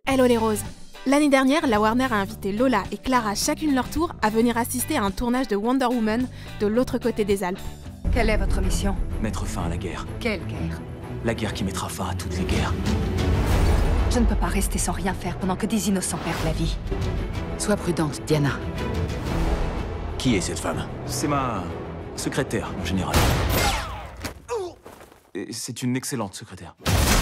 Hello les roses. L'année dernière, la Warner a invité Lola et Clara chacune leur tour à venir assister à un tournage de Wonder Woman de l'autre côté des Alpes. Quelle est votre mission? Mettre fin à la guerre. Quelle guerre? La guerre qui mettra fin à toutes les guerres. Je ne peux pas rester sans rien faire pendant que des innocents perdent la vie. Sois prudente, Diana. Qui est cette femme? C'est ma secrétaire, en général. Et c'est une excellente secrétaire.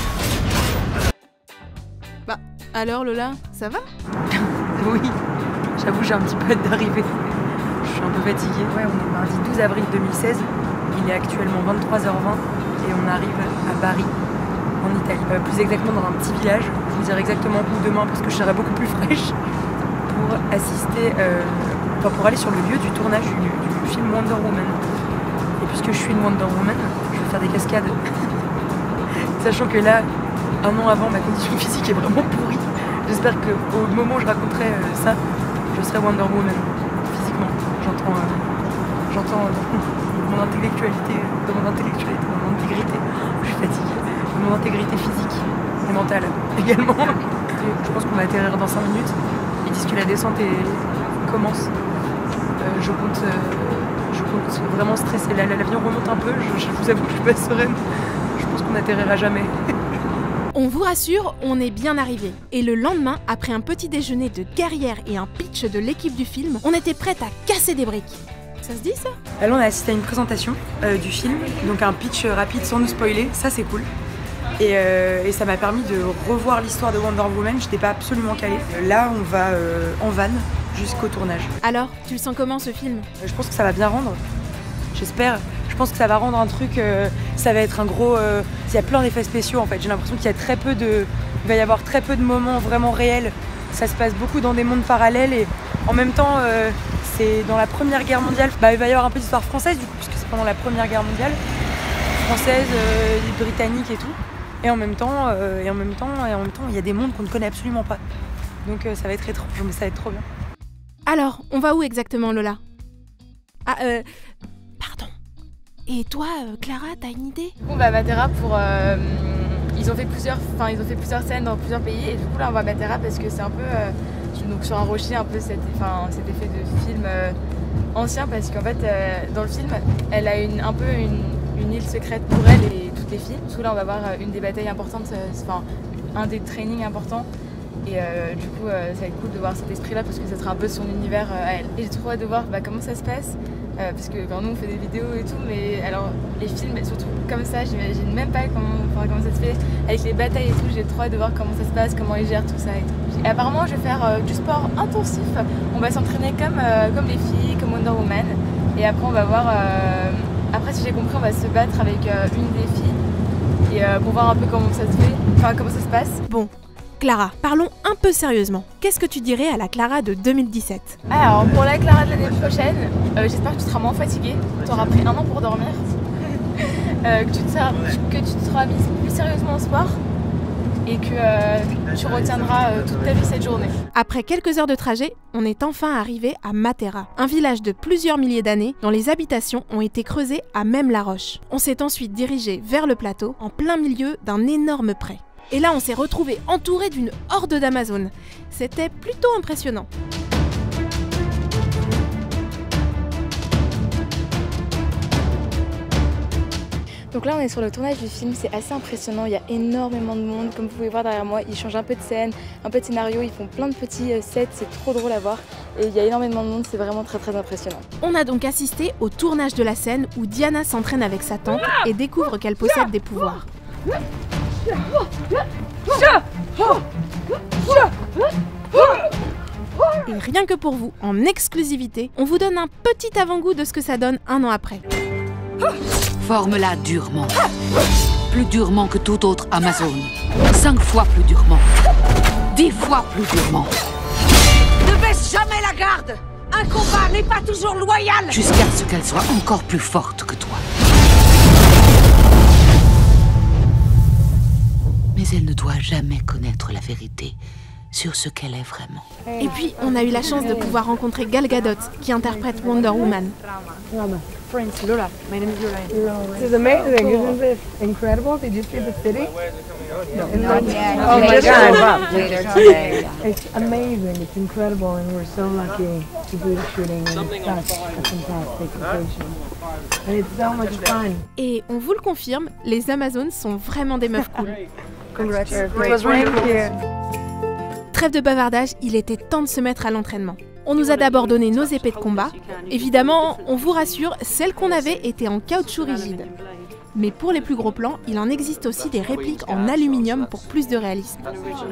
Bah, alors Lola, ça va? Oui, j'avoue, j'ai un petit peu hâte d'arriver. Je suis un peu fatiguée. Ouais, on est mardi 12 avril 2016. Il est actuellement 23h20 et on arrive à Bari, en Italie. Plus exactement dans un petit village. Je vous dirai exactement où demain parce que je serai beaucoup plus fraîche pour assister, pour aller sur le lieu du tournage du film Wonder Woman. Et puisque je suis une Wonder Woman, je vais faire des cascades. Sachant que là, un an avant, ma condition physique est vraiment pourrie. J'espère qu'au moment où je raconterai ça, je serai Wonder Woman, physiquement. J'entends mon intellectualité, dans mon intégrité, je suis fatiguée, dans mon intégrité physique et mentale également. Je pense qu'on va atterrir dans 5 minutes. Ils disent que la descente commence. Je compte vraiment stresser. L'avion remonte un peu, je vous avoue que je suis pas sereine. Je pense qu'on n'atterrira jamais. On vous rassure, on est bien arrivé. Et le lendemain, après un petit déjeuner de guerrière et un pitch de l'équipe du film, on était prête à casser des briques. Ça se dit ça? Là, on a assisté à une présentation du film, donc un pitch rapide sans nous spoiler, ça c'est cool. Et ça m'a permis de revoir l'histoire de Wonder Woman, j'étais pas absolument calée. Là, on va en van jusqu'au tournage. Alors, tu le sens comment ce film? Je pense que ça va bien rendre, j'espère. Je pense que ça va rendre un truc, ça va être un gros... il y a plein d'effets spéciaux en fait, j'ai l'impression qu'il y a il va y avoir très peu de moments vraiment réels. Ça se passe beaucoup dans des mondes parallèles et en même temps, c'est dans la Première Guerre mondiale. Il va y avoir un peu d'histoire française du coup, puisque c'est pendant la Première Guerre mondiale. Française, britannique et tout. Et en même temps, il y a des mondes qu'on ne connaît absolument pas. Donc ça va être étrange, mais ça va être trop bien. Alors, on va où exactement Lola? Ah, pardon. Et toi, Clara, t'as une idée? Du coup, on va à Matera pour... Ils ont fait plusieurs scènes dans plusieurs pays et du coup là on va à Matera parce que c'est un peu donc sur un rocher un peu cet effet de film ancien parce qu'en fait dans le film elle a un peu une île secrète pour elle et toutes les filles. Du coup là on va voir une des batailles importantes, un des trainings importants et du coup ça va être cool de voir cet esprit là parce que ça sera un peu son univers à elle. Et j'ai trop hâte de voir comment ça se passe. Parce que nous on fait des vidéos et tout, mais alors les films, surtout comme ça, j'imagine même pas comment ça se fait avec les batailles et tout. J'ai trop hâte de voir comment ça se passe, comment ils gèrent tout ça et tout. Et apparemment je vais faire du sport intensif. On va s'entraîner comme les filles, comme Wonder Woman. Et après on va voir, après si j'ai compris, on va se battre avec une des filles et pour voir un peu comment ça se fait, comment ça se passe. Bon. Clara, parlons un peu sérieusement. Qu'est-ce que tu dirais à la Clara de 2017? Alors, pour la Clara de l'année prochaine, j'espère que tu seras moins fatiguée. Tu auras pris 1 an pour dormir. Que tu te seras mise plus sérieusement au sport et que tu retiendras toute ta vie cette journée. Après quelques heures de trajet, on est enfin arrivé à Matera, un village de plusieurs milliers d'années dont les habitations ont été creusées à même la roche. On s'est ensuite dirigé vers le plateau, en plein milieu d'un énorme pré. Et là, on s'est retrouvé entouré d'une horde d'Amazones. C'était plutôt impressionnant. Donc là, on est sur le tournage du film, c'est assez impressionnant, il y a énormément de monde. Comme vous pouvez voir derrière moi, ils changent un peu de scène, un peu de scénario, ils font plein de petits sets, c'est trop drôle à voir. Et il y a énormément de monde, c'est vraiment très très impressionnant. On a donc assisté au tournage de la scène où Diana s'entraîne avec sa tante et découvre qu'elle possède des pouvoirs. Et rien que pour vous, en exclusivité, on vous donne un petit avant-goût de ce que ça donne 1 an après. Forme-la durement. Plus durement que tout autre Amazone. 5 fois plus durement. 10 fois plus durement. Ne baisse jamais la garde! Un combat n'est pas toujours loyal! Jusqu'à ce qu'elle soit encore plus forte que toi. Mais elle ne doit jamais connaître la vérité sur ce qu'elle est vraiment. Et puis, on a eu la chance de pouvoir rencontrer Gal Gadot, qui interprète Wonder Woman. Lola, my name is Lola. This is amazing, isn't this incredible? Did you see the city? Oh my God! It's amazing. It's incredible, and we're so lucky to do the shooting in such a fantastic location. And it's so much fun. Et on vous le confirme, les Amazones sont vraiment des meufs cool. Trêve de bavardage, il était temps de se mettre à l'entraînement. On nous a d'abord donné nos épées de combat. Évidemment, on vous rassure, celles qu'on avait étaient en caoutchouc rigide. Mais pour les plus gros plans, il en existe aussi des répliques en aluminium pour plus de réalisme.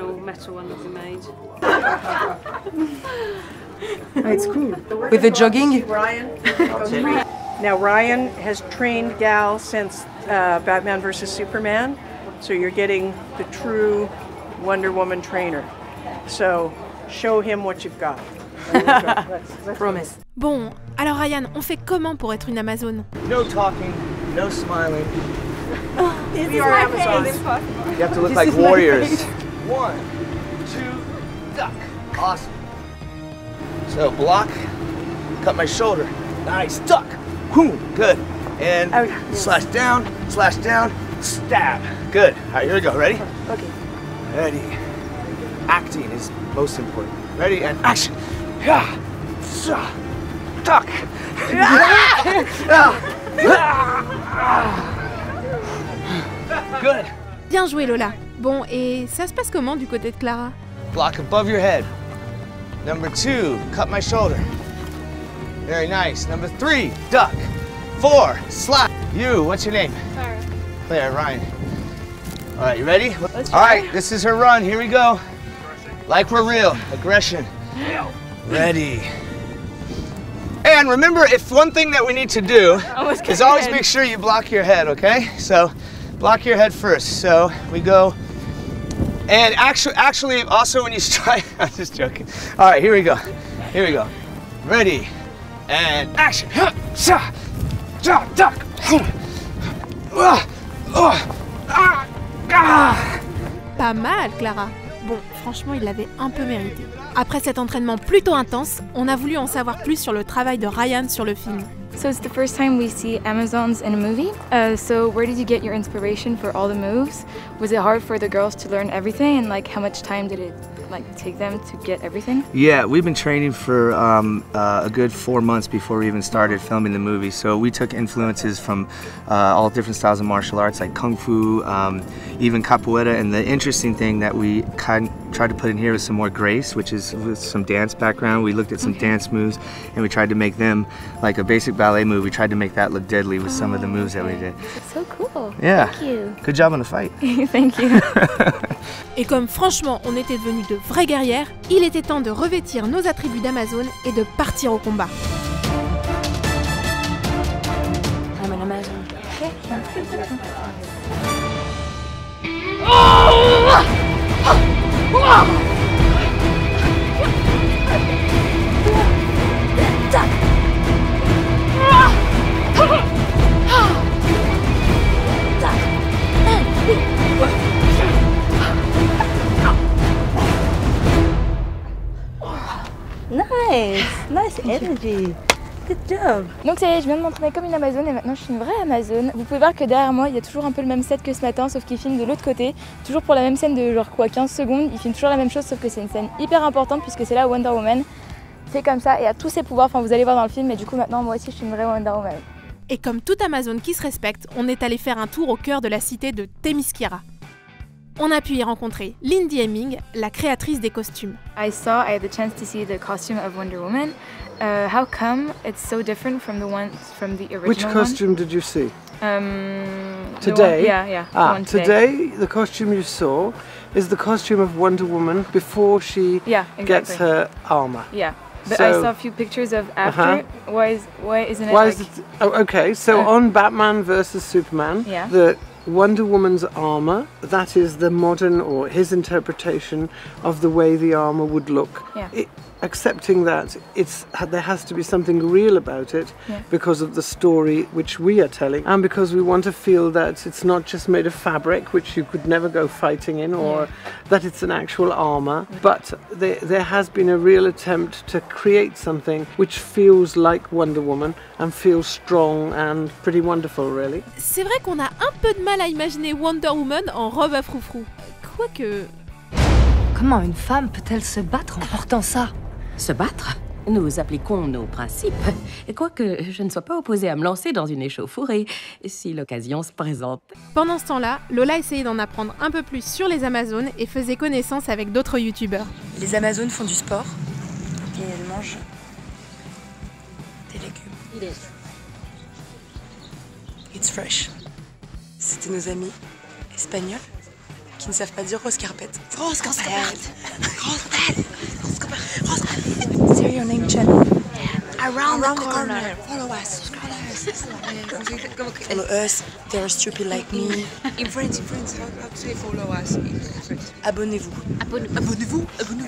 It's cool. With the jogging? Now Ryan has trained Gal since Batman vs Superman, so you're getting the true Wonder Woman trainer. So show him what you've got. Promise. Bon, alors Ryan, on fait comment pour être une Amazone? No talking, no smiling. We are Amazons. You have to look like warriors. 1, 2, duck. Awesome. So block, cut my shoulder. Nice, duck. Whew, good. And slash down, stab. Good. All right, here we go. Ready? Okay. Ready. Acting is most important. Ready and action. Yeah. Duck. Good. Bien joué Lola. Bon, et ça se passe comment du côté de Clara? Block above your head. Number 2, cut my shoulder. Very nice. Number 3, duck. 4, slap. You, what's your name? Claire. Claire, Ryan. All right, you ready? All right, this is her run. Here we go. Like we're real. Aggression. Ready. And remember, if one thing that we need to do is always make sure you block your head, okay? So block your head first. So we go. And actually, also when you strike, I'm just joking. All right, here we go. Here we go. Ready. And action. Duck. Pas mal, Clara. Bon, franchement, il l'avait un peu mérité. Après cet entraînement plutôt intense, on a voulu en savoir plus sur le travail de Ryan sur le film. So it's the first time we see Amazons in a movie. So where did you get your inspiration for all the moves? Was it hard for the girls to learn everything, and like how much time did it take them to get everything? Yeah, we've been training for a good 4 months before we even started filming the movie. So we took influences from all different styles of martial arts like Kung Fu, even Capoeira. And the interesting thing that we tried to put in here was some more grace, which is with some dance background. We looked at some dance moves and we tried to make them like a basic ballet move. We tried to make that look deadly with some of the moves that we did. It's so cool. Yeah. Thank you. Good job on the fight. Thank you. Et comme franchement on était devenus de vraies guerrières, il était temps de revêtir nos attributs d'Amazone et de partir au combat. I'm an Amazon. Nice energy. Good job. Donc ça y est, je viens de m'entraîner comme une Amazone et maintenant je suis une vraie Amazone. Vous pouvez voir que derrière moi il y a toujours un peu le même set que ce matin, sauf qu'il filme de l'autre côté. Toujours pour la même scène de genre quoi 15 secondes, il filme toujours la même chose, sauf que c'est une scène hyper importante puisque c'est là où Wonder Woman fait comme ça et a tous ses pouvoirs. Enfin vous allez voir dans le film, et du coup maintenant moi aussi je suis une vraie Wonder Woman. Et comme toute Amazone qui se respecte, on est allé faire un tour au cœur de la cité de Themyscira. On a pu y rencontrer Lindy Hemming, la créatrice des costumes. I had the chance to see the costume of Wonder Woman. How come it's so different from the ones from the original Which costume did you see? Today? Yeah. Today the costume you saw is the costume of Wonder Woman before she gets her armor. Yeah. But I saw a few pictures of after. Why isn't it okay, so on Batman vs Superman, the Wonder Woman's armor, that is the modern or his interpretation of the way the armor would look. Yeah. accepting that there has to be something real about it because of the story which we are telling, and because we want to feel that it's not just made of fabric which you could never go fighting in, or that it's an actual armor, but there has been a real attempt to create something which feels like Wonder Woman and feels strong and pretty wonderful, really. C'est vrai qu'on a un peu de mal à imaginer Wonder Woman en robe à froufrou. Quoique... Comment une femme peut-elle se battre en portant ça? Se battre? Nous appliquons nos principes. Quoique je ne sois pas opposée à me lancer dans une échauffourée, si l'occasion se présente. Pendant ce temps-là, Lola essayait d'en apprendre un peu plus sur les Amazones et faisait connaissance avec d'autres youtubeurs. Les Amazones font du sport et elles mangent des légumes. It's fresh. C'était nos amis espagnols qui ne savent pas dire Roscarpet. Roscarpet. Say your name, Chen. Around the corner. Follow us. Follow us. They're stupid like me. In French, how to say follow us in French? Abonnez-vous. Abonnez-vous.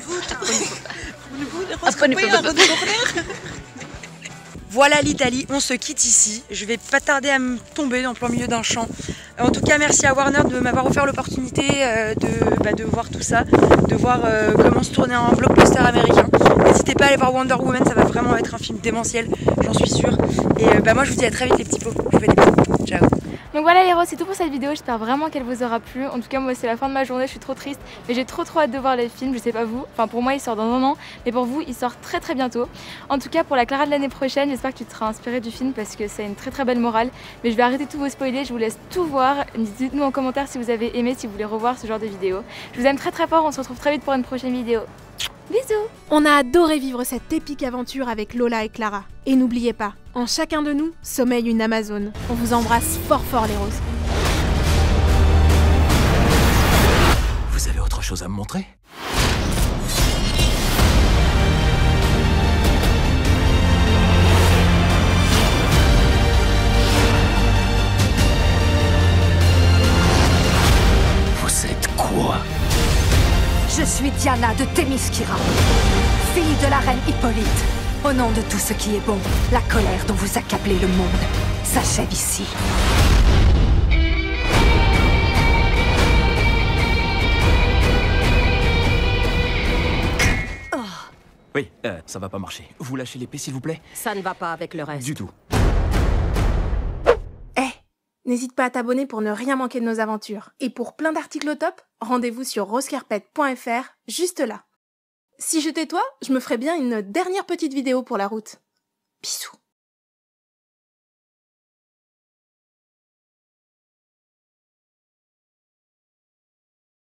Voilà l'Italie, on se quitte ici. Je vais pas tarder à me tomber en plein milieu d'un champ. En tout cas, merci à Warner de m'avoir offert l'opportunité de voir tout ça, de voir comment se tourner un blockbuster américain. N'hésitez pas à aller voir Wonder Woman, ça va vraiment être un film démentiel, j'en suis sûre. Et moi je vous dis à très vite les petits pots. Je vous fais des bisous. Ciao. Donc voilà les héros, c'est tout pour cette vidéo, j'espère vraiment qu'elle vous aura plu. En tout cas moi c'est la fin de ma journée, je suis trop triste, mais j'ai trop hâte de voir les films, je sais pas vous. Enfin pour moi il sort dans un an, mais pour vous il sort très bientôt. En tout cas pour la Clara de l'année prochaine, j'espère que tu te seras inspiré du film parce que c'est une très belle morale. Mais je vais arrêter de tout vous spoiler, je vous laisse tout voir. Dites-nous en commentaire si vous avez aimé, si vous voulez revoir ce genre de vidéo. Je vous aime très fort, on se retrouve très vite pour une prochaine vidéo. Bisous! On a adoré vivre cette épique aventure avec Lola et Clara. Et n'oubliez pas, en chacun de nous sommeille une Amazone. On vous embrasse fort les roses. Vous avez autre chose à me montrer? Vous êtes quoi? Je suis Diana de Themyscira, fille de la reine Hippolyte. Au nom de tout ce qui est bon, la colère dont vous accablez le monde s'achève ici. Oui, ça va pas marcher. Vous lâchez l'épée, s'il vous plaît? Ça ne va pas avec le reste. Du tout. N'hésite pas à t'abonner pour ne rien manquer de nos aventures. Et pour plein d'articles au top, rendez-vous sur rosecarpet.fr, juste là. Si j'étais toi, je me ferais bien une dernière petite vidéo pour la route. Bisous.